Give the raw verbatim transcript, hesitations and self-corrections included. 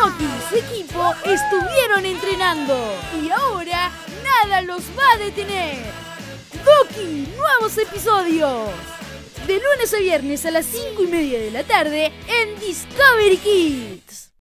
Doki y su equipo estuvieron entrenando y ahora nada los va a detener. Doki, nuevos episodios. De lunes a viernes a las cinco y media de la tarde en Discovery Kids.